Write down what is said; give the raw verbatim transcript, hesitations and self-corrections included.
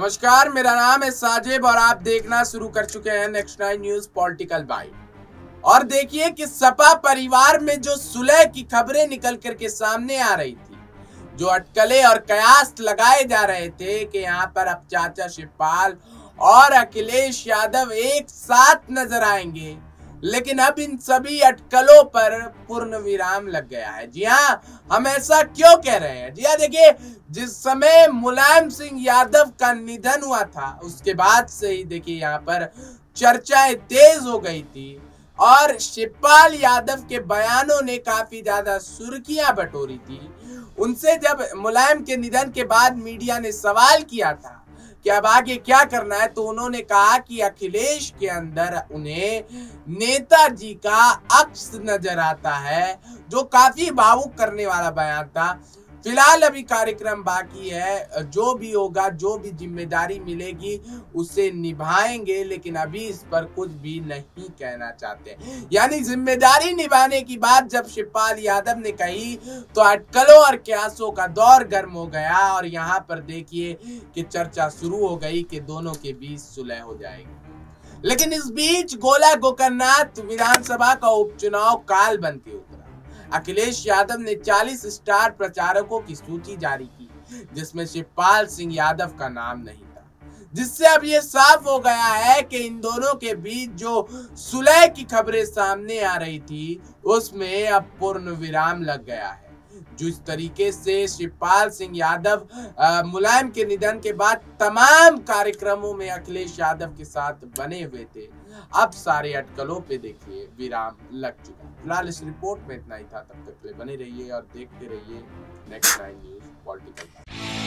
नमस्कार, मेरा नाम है साजिब और आप देखना शुरू कर चुके हैं next nine news political bite. और देखिए कि सपा परिवार में जो सुलह की खबरें निकल करके सामने आ रही थी, जो अटकलें और कयास लगाए जा रहे थे कि यहाँ पर अब चाचा शिवपाल और अखिलेश यादव एक साथ नजर आएंगे, लेकिन अब इन सभी अटकलों पर पूर्ण विराम लग गया है। जी हाँ, हम ऐसा क्यों कह रहे हैं? जी हाँ, देखिए, जिस समय मुलायम सिंह यादव का निधन हुआ था, उसके बाद से ही देखिए यहाँ पर चर्चाएं तेज हो गई थी और शिवपाल यादव के बयानों ने काफी ज्यादा सुर्खियां बटोरी थी। उनसे जब मुलायम के निधन के बाद मीडिया ने सवाल किया था कि अब आगे क्या करना है, तो उन्होंने कहा कि अखिलेश के अंदर उन्हें नेताजी का अक्स नजर आता है, जो काफी भावुक करने वाला बयान था। फिलहाल अभी कार्यक्रम बाकी है, जो भी होगा, जो भी जिम्मेदारी मिलेगी उसे निभाएंगे, लेकिन अभी इस पर कुछ भी नहीं कहना चाहते। यानी जिम्मेदारी निभाने की बात जब शिवपाल यादव ने कही तो अटकलों और कयासों का दौर गर्म हो गया और यहाँ पर देखिए कि चर्चा शुरू हो गई कि दोनों के बीच सुलह हो जाएगी। लेकिन इस बीच गोला गोकर्णनाथ विधानसभा का उपचुनाव काल बन के उतरा। अखिलेश यादव ने चालीस स्टार प्रचारकों की सूची जारी की, जिसमें शिवपाल सिंह यादव का नाम नहीं था, जिससे अब ये साफ हो गया है कि इन दोनों के बीच जो सुलह की खबरें सामने आ रही थी, उसमें अब पूर्ण विराम लग गया है। जिस तरीके से शिवपाल सिंह यादव मुलायम के निधन के बाद तमाम कार्यक्रमों में अखिलेश यादव के साथ बने हुए थे, अब सारे अटकलों पे देखिए विराम लग चुका। फिलहाल इस रिपोर्ट में इतना ही था। तब तक के लिए बने रहिए और देखते रहिए नेक्स्ट नाइन न्यूज पॉलिटिकल।